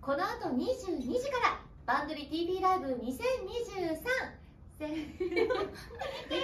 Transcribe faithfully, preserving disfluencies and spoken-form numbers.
この後にじゅうにじからバンドリ ティーブイ ライブにせんにじゅうさん や